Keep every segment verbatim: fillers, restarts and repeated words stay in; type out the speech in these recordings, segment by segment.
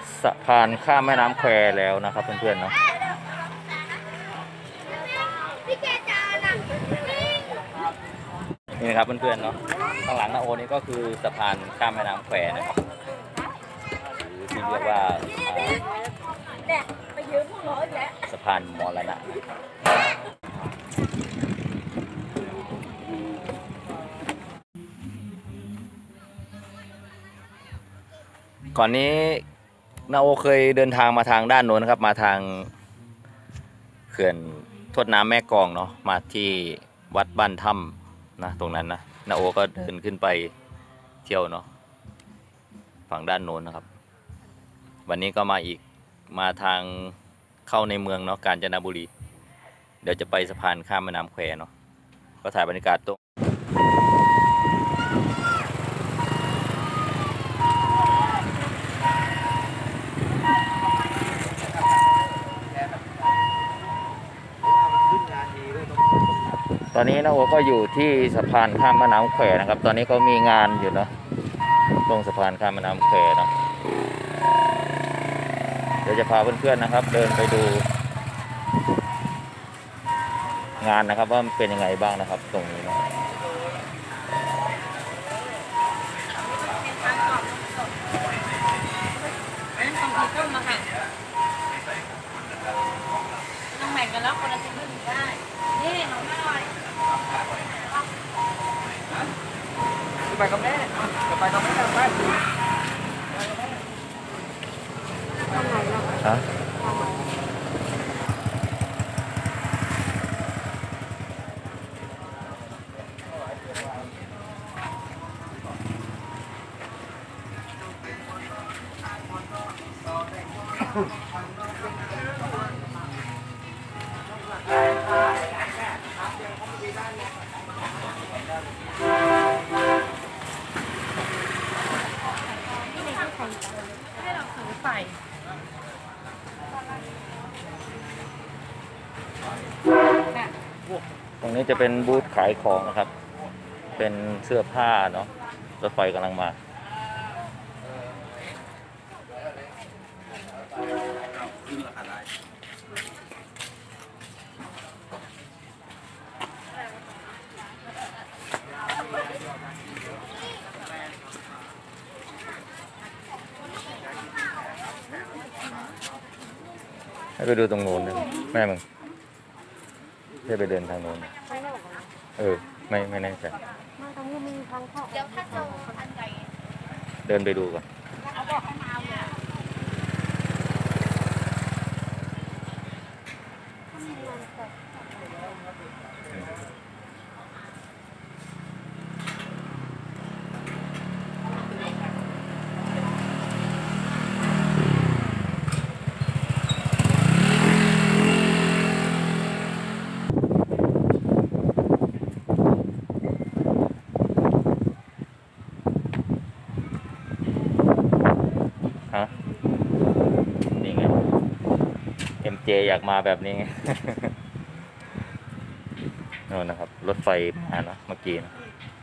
สะพานข้ามแม่น้ำแควแล้วนะครับเพื่อนๆเนาะนี่นะครับเพื่อนๆเนาะข้างหลังนาโอนี่ก็คือสะพานข้ามแม่น้ำแควนะครับหรือที่เรียกว่าสะพานมรณะก่อนนี้นาโอเคยเดินทางมาทางด้านโน้นนะครับมาทางเขื่อนทวดน้ำแม่กลองเนาะมาที่วัดบ้านถ้ำนะตรงนั้นนะนาโอก็เดินขึ้นไปเที่ยวเนาะฝั่งด้านโน้นนะครับ วันนี้ก็มาอีกมาทางเข้าในเมืองเนาะกาญจนบุรีเดี๋ยวจะไปสะพานข้ามแม่น้ำแควเนาะก็ถ่ายบรรยากาศตรงตอนนี้นะโอก็อยู่ที่สะพานข้ามแม่น้ำแควนะครับตอนนี้ก็มีงานอยู่เนาะตรงสะพานข้ามแม่น้ำแควเนาะเดี๋ยวจะพาเพื่อนๆนะครับเดินไปดูงานนะครับว่ามันเป็นยังไงบ้างนะครับตรงนี้นะต้องแบ่งกันแล้วคนละชิ้นก็ถึงได้นี่น้องหน่อยไปกับแม่ไปกับแม่ไปทำไงล่ะฮะให้เราถือไปตรงนี้จะเป็นบูธขายของนะครับเป็นเสื้อผ้าเนาะรถไฟกำลังมาให้ไปดูตรงโน้นนะแม่มึงให้ไปเดินทางโน้นเออไม่ไม่แน่ใจเดี๋ยวถ้าเจออันใหญ่เดินไปดูก่อนเอาบอกให้มาเลยฮะนี่ไง เอ็ม เจ อยากมาแบบนี้ไง นั่นนะครับรถไฟมาเนาะเมื่อกี้นะ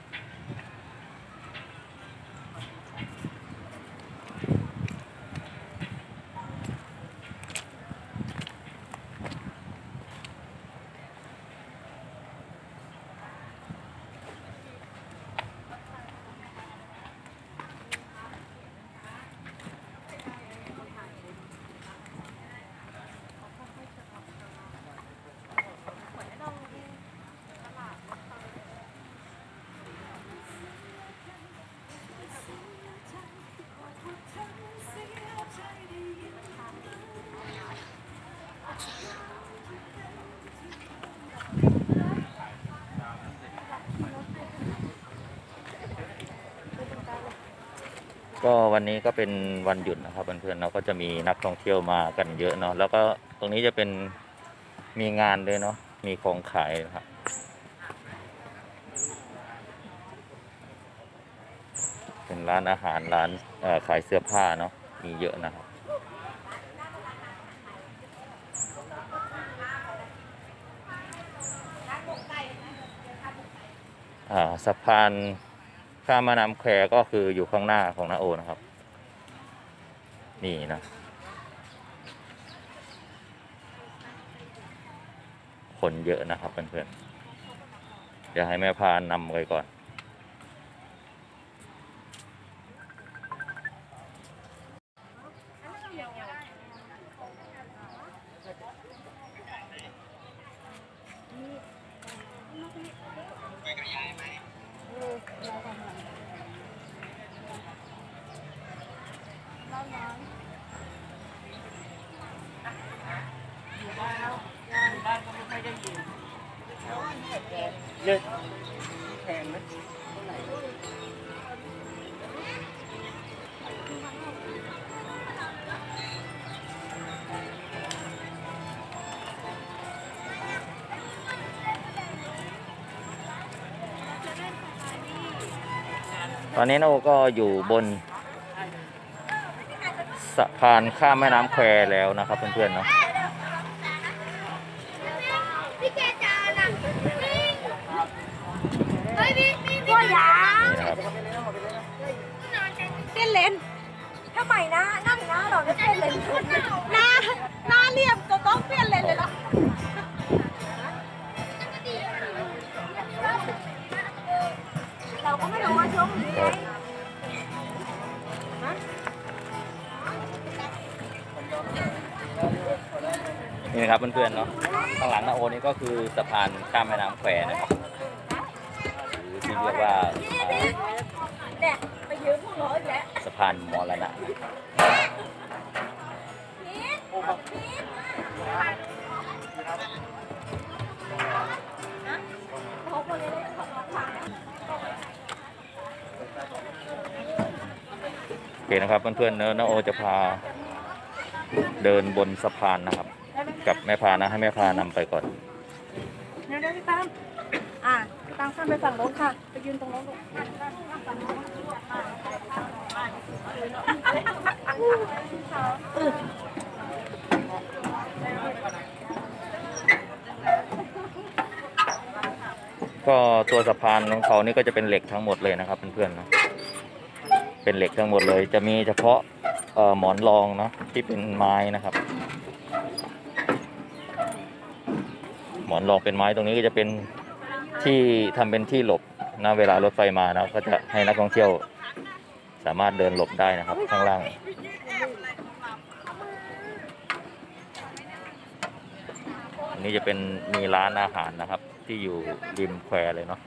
ก็วันนี้ก็เป็นวันหยุดนะครับเพื่อนๆเราก็จะมีนักท่องเที่ยวมากันเยอะเนาะแล้วก็ตรงนี้จะเป็นมีงานด้วยเนาะมีของขายนะครับเป็นร้านอาหารร้านขายเสื้อผ้าเนาะมีเยอะนะครับสะพานข้ามแม่น้ำแควก็คืออยู่ข้างหน้าของนาโอนะครับนี่นะคนเยอะนะครับเพื่อนๆเดี๋ยวให้แม่พานำไปก่อนเลือดแพงไหมตอนนี้นาโอก็อยู่บนสะพานข้ามแม่น้ำแควแล้วนะครับเพื่อนๆเนาะพี่เกจาน่ะเฮ้ยพี่พี่พี่ยานี่นะครับเต้นเลนทำไมนะหน้าหน้าเราไม่เต้นเลนหน้าหน้าเรียบก็ต้องเปลี่ยนเลนเลยเหรอเราก็ไม่รู้ว่าช่วงนี้นี่นะครับเพื่อนๆเนาะข้างหลังนาโอนี่ก็คือสะพานข้ามแม่น้ำแควนะครับหรือที่เรียกว่าอ่าเนี่ยไปยืมพวกเราอีกแล้วสะพานมรณะ โอเคนะครับเพื่อนๆเนอะนาโอจะพาเดินบนสะพานนะครับ กับแม่พานะให้แม่พานำไปก่อนเดี๋ยวเดี๋ยวพี่ตั้มอ่ะพี่ตั้มข้ามไปฝั่งโน้นค่ะไปยืนตรงโน้นลูกก็ตัวสะพานของเขานี่ก็จะเป็นเหล็กทั้งหมดเลยนะครับเพื่อนๆนะเป็นเหล็กทั้งหมดเลย จะมีเฉพาะเอ่อหมอนรองเนาะที่เป็นไม้นะครับ หมอนรองเป็นไม้ตรงนี้ก็จะเป็นที่ทำเป็นที่หลบนะเวลารถไฟมานะก็จะให้นักท่องเที่ยวสามารถเดินหลบได้นะครับข้างล่างอันนี้จะเป็นมีร้านอาหารนะครับ ที่อยู่ริมแควเลยเนาะ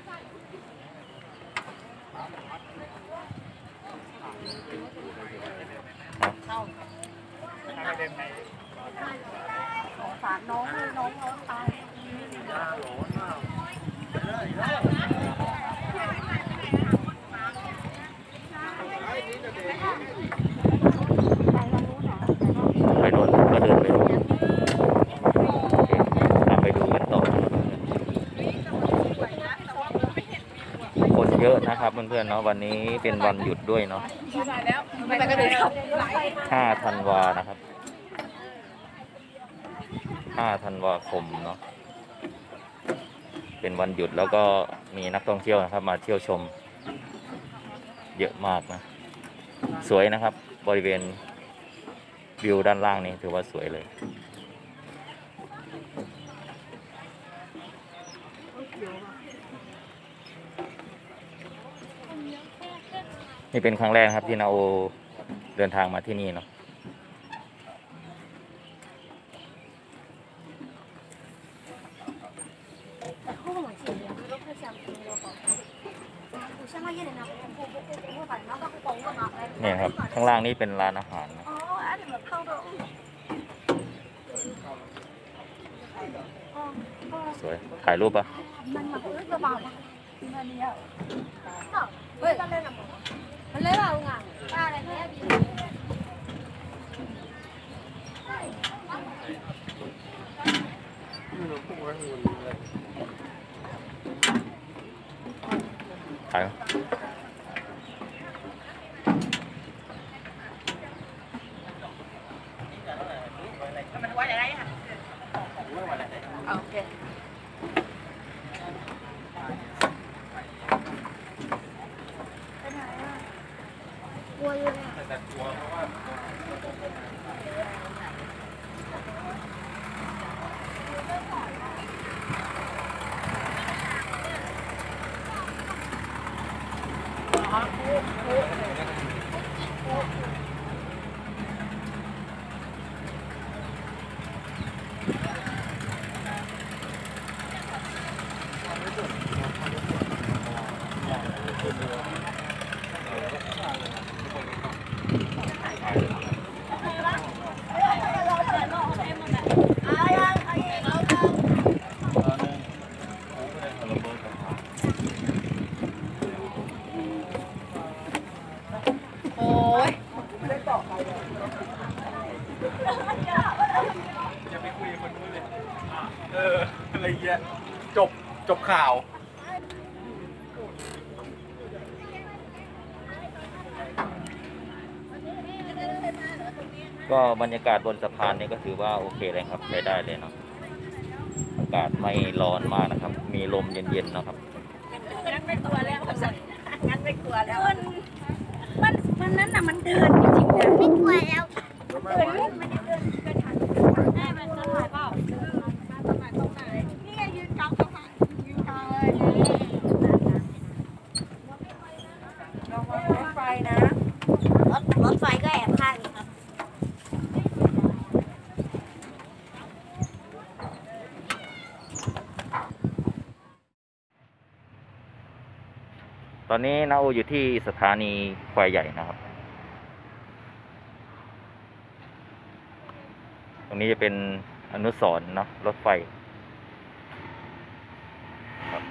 สงสารน้องน้องน้องตายไปทางนู้นเหรอไปโน่นก็เดินไปโน่นโอเคตามไปดูกันต่อคนเยอะนะครับเพื่อนๆเนาะวันนี้เป็นวันหยุดด้วยเนาะไปก็เดินเข้าห้าธันวานะครับห้าธันวาคมเนาะเป็นวันหยุดแล้วก็มีนักท่องเที่ยวนะครับ มาเที่ยวชมเยอะมากนะสวยนะครับบริเวณวิวด้านล่างนี้ถือว่าสวยเลยนี่เป็นครั้งแรกครับที่นาโอเดินทางมาที่นี่เนาะเนี่ยครับข้างล่างนี่เป็นร้านอาหารนะสวยถ่ายรูปปะมันมาเพื่อจะบอกนะมันเนี่ยเฮ้ยมันเลยว่าไงป้าอะไรเนี่ยถ่ายโอเคกลัวอยู่เนี่ยอย่าไปคุยกับคนนู้นเลยเอออะไรเงี้ยจบจบข่าวก็บรรยากาศบนสะพานนี่ก็ถือว่าโอเคเลยครับใช้ได้เลยเนาะอากาศไม่ร้อนมากนะครับ มีลมเย็นๆนะครับงั้นไม่กลัวแล้วงั้นไม่กลัวแล้วมันมันมันนั้นน่ะมันเดินจริงๆนะไม่กลัวแล้วเดินไม่ได้เดินเดินผ่านแม่มันจะถ่ายเปล่านี่ไงยืนกลางสะพานยืนกลางเลยระวังรถไฟนะรถรถไฟก็แอบข้างนี่ครับตอนนี้นาโออยู่ที่สถานีควายใหญ่นะครับ ตรงนี้จะเป็นอนุสรณ์เนาะรถไฟครับ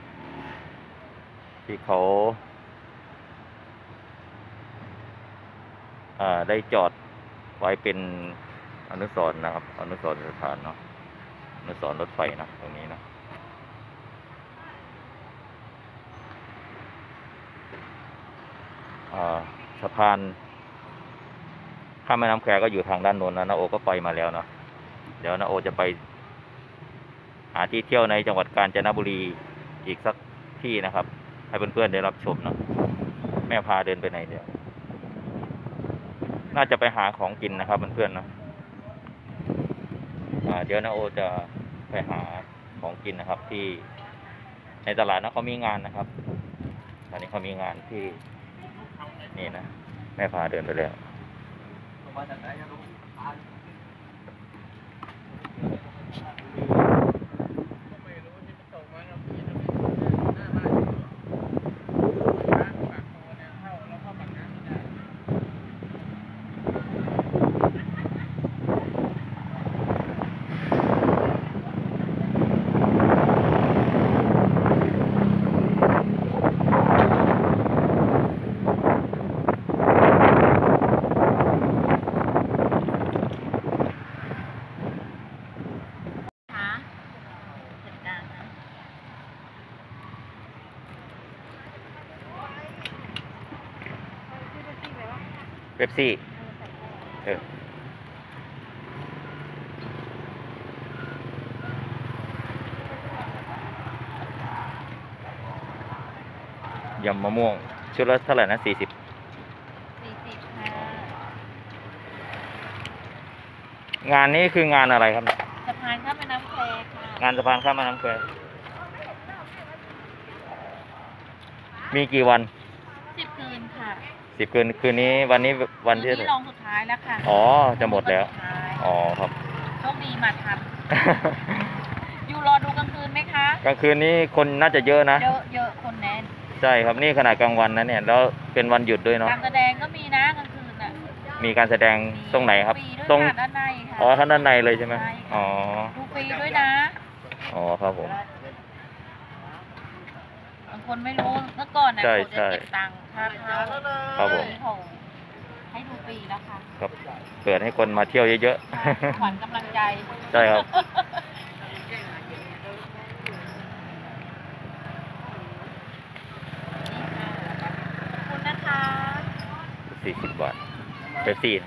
ที่เขาอ่าได้จอดไว้เป็นอนุสรณ์นะครับ อนุสรณ์สถานเนาะอนุสรณ์รถไฟนะตรงนี้นะอ่าสะพานข้ามแม่น้ำแควก็อยู่ทางด้านโน้นนะนาโอก็ไปมาแล้วเนาะเดี๋ยวนาโอจะไปหาที่เที่ยวในจังหวัดกาญจนบุรีอีกสักที่นะครับ ให้เพื่อนๆได้รับชมเนาะแม่พาเดินไปไหนเดี๋ยวน่าจะไปหาของกินนะครับเพื่อนๆเนาะอ่าเดี๋ยวนาโอจะไปหาของกินนะครับ ที่ในตลาดนะเขามีงานนะครับตอนนี้เขามีงานที่นี่นะแม่พาเดินไปแล้วมาจากไหนอะลูกไม่รู้ที่มันตกมาเรากินหน้าบ้านปากคอเนี่ยเข้าแล้วเข้าปากน้ำไม่ได้เป๊ปซี่เออยำมะม่วงชุดละเท่าไหร่นะสี่สิบสี่สิบค่ะงานนี้คืองานอะไรครับสะพานข้ามแม่น้ำแควค่ะงานสะพานข้ามแม่น้ำแควมีกี่วันสิบคืนค่ะสิบคืนคืนนี้วันนี้วันที่คืนที่ลองสุดท้ายแล้วค่ะอ๋อจะหมดแล้วสุท้ายอ๋อครับโชคดีมาทัน อยู่รอดูกลางคืนไหมคะกลางคืนนี้คนน่าจะเยอะนะเยอะเยอะคนแน่นใช่ครับนี่ขนาดกลางวันนะเนี่ยแล้วเป็นวันหยุดด้วยเนาะการแสดงก็มีนะกลางคืนอ่ะมีการแสดงตรงไหนครับฟด้วยตรงค่ะด้านในค่ะอ๋อข้างด้านในเลยใช่ไหมใช่ค่ะอ๋อดูฟรีด้วยนะอ๋อครับผมบางคนไม่รู้เมื่อก่อนนะใช่เขาใช่จะเก็บตังค์ค่าเข้าครับผมนี่เขาให้ดูฟรีแล้วค่ะครับเปิดให้คนมาเที่ยวเยอะขวัญกำลังใจๆ ใช่ครับขอบคุณนะคะสี่สิบบาทเป๊ปซี่นะ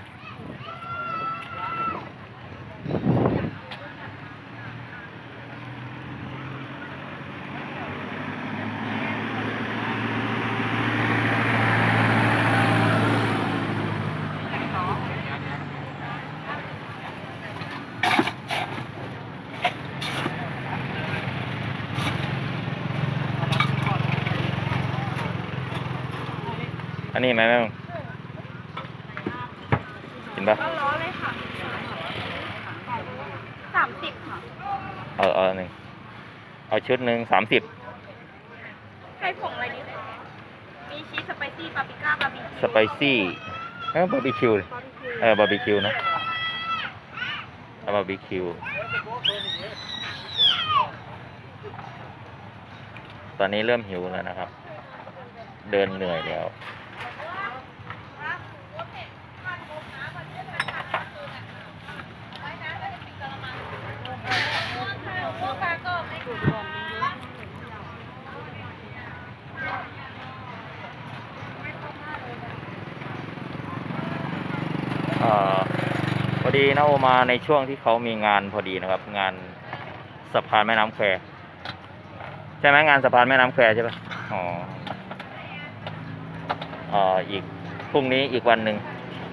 อันนี้ไหมแม่มึงกินปะร้อนเลยค่ะสามสิบค่ะเอาเอาหนึ่งเอาชุดหนึ่งสามสิบใช้ผงอะไรดีมีชีสสไปซี่ปาปริก้าบาร์บีสไปซี่เออบาร์บีคิวเออบาร์บีคิวนะเอาบาร์บีคิวตอนนี้เริ่มหิวแล้วนะครับ เดินเหนื่อยแล้วเอ่อพอดีนะโอมาในช่วงที่เขามีงานพอดีนะครับ งานสะพานแม่น้ำแควใช่ไหมงานสะพานแม่น้ำแควใช่ปะอ๋อเอ่ออีกพรุ่งนี้อีกวันหนึ่ง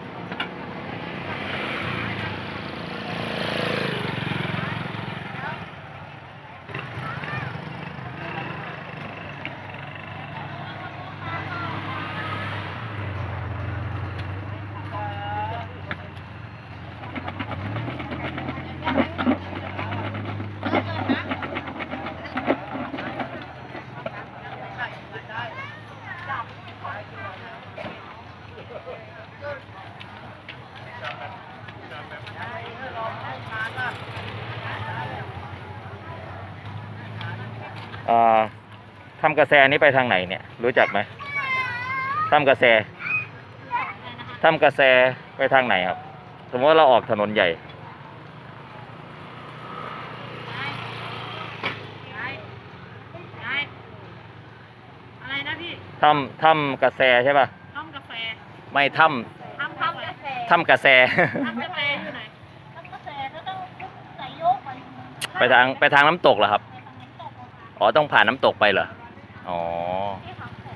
เอ่อถ้ำกระแสนี้ไปทางไหนเนี่ย รู้จักไหมถ้ำกระแสถ้ำกระแสไปทางไหนครับ สมมติว่าเราออกถนนใหญ่อะไรนะพี่ถ้ำถ้ำกระแสใช่ป่ะห้องกาแฟไม่ถ้ทำทำกาแฟำถ้ำกระแสทำกาแฟอยู่ไหนทำกาแฟก็ต้องใส่โยกไปไปทางไปทางน้ำตกเหรอครับทางน้ำตกอ๋อต้องผ่านน้ำตกไปเหรอ อ๋อที่เขาตก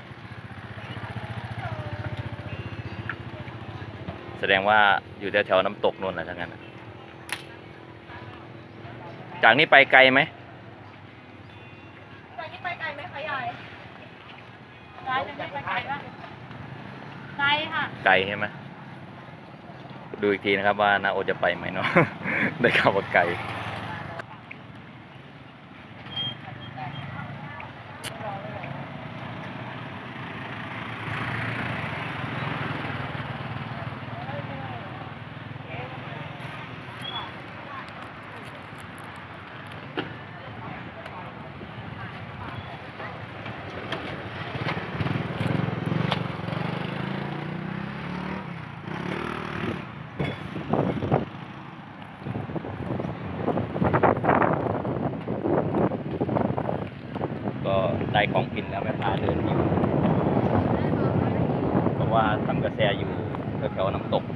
แสดงว่าอยู่แถวๆน้ำตกนู่นแหละทั้งนั้นน่ะจากนี้ไปไกลไหมจากนี้ไปไกลไหมคะยายไกลจะไม่ไปไกลปะไกลค่ะไกลใช่ไหมดูอีกทีนะครับว่านาโอจะไปไหมเนาะ ได้ข่าวว่าไกล ก็ได้ของกินแล้วแม่พาเดินอยู่เพราะว่าทำกระแสอยู่แถวๆน้ำตก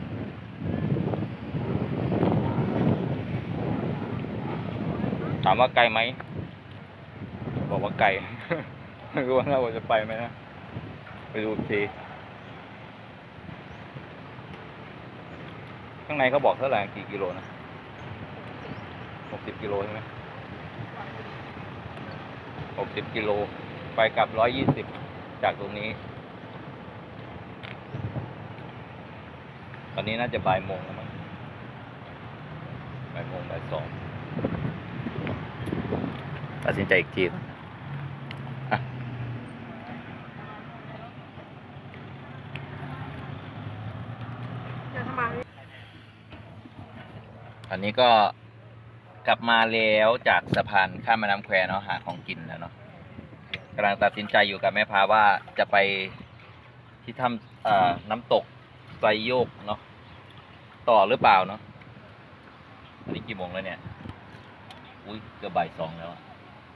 ถามว่าไกลไหม บอกว่าไกล ไม่รู้ว่าเราจะไปไหมนะ ไปดูอีกที ข้างในเขาบอกเท่าไหร่กี่กิโลนะหกสิบกิโลใช่ไหมหกสิบกิโล ไปกลับร้อยยี่สิบจากตรงนี้ ตอนนี้น่าจะบ่ายโมงแล้วมั้งบ่ายโมงบ่ายสองตัดสินใจอีกทีอ่ะอันนี้ก็กลับมาแล้วจากสะพานข้ามแม่น้ำแควเนาะหาของกินแล้วเนาะกำลังตัดสินใจอยู่กับแม่พาว่าจะไปที่ถ้ำเอ่อน้ำตกไซโยกเนาะต่อหรือเปล่าเนาะอันนี้กี่โมงแล้วเนี่ยอุ้ยเกือบบ่ายสองแล้วอะ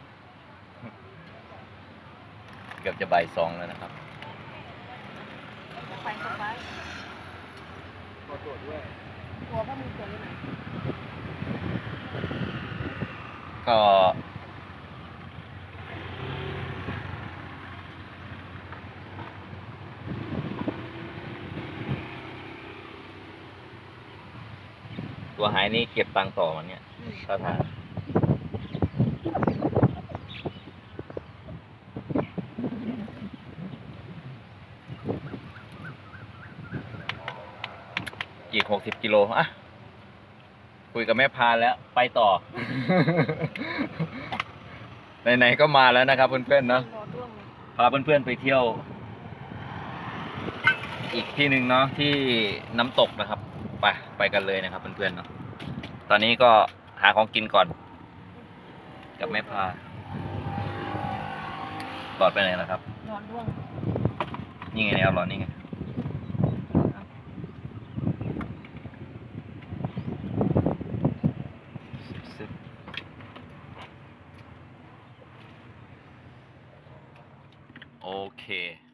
เกือบจะบ่ายสองแล้วนะครับไปสบายตัวตรวจด้วยตัวพ่อมีตัวอยู่ไหนก็ตัวหายนี่เก็บตังค์ต่อมันเนี่ยถ้าทางอีกหกสิบกิโลอ่ะคุยกับแม่พาแล้วไปต่อ ไหนๆก็มาแล้วนะครับเพื่อนๆเนาะรอด้วงเลยพาเพื่อนๆไปเที่ยว อีกที่หนึ่งเนาะที่น้ำตกนะครับ ไปไปกันเลยนะครับเพื่อนๆเนาะตอนนี้ก็หาของกินก่อน กับแม่พาหลอดไปไหนล่ะครับรอด้วงนี่ไงเนี่ยเอาหลอดนี่ไงซึบๆโอเค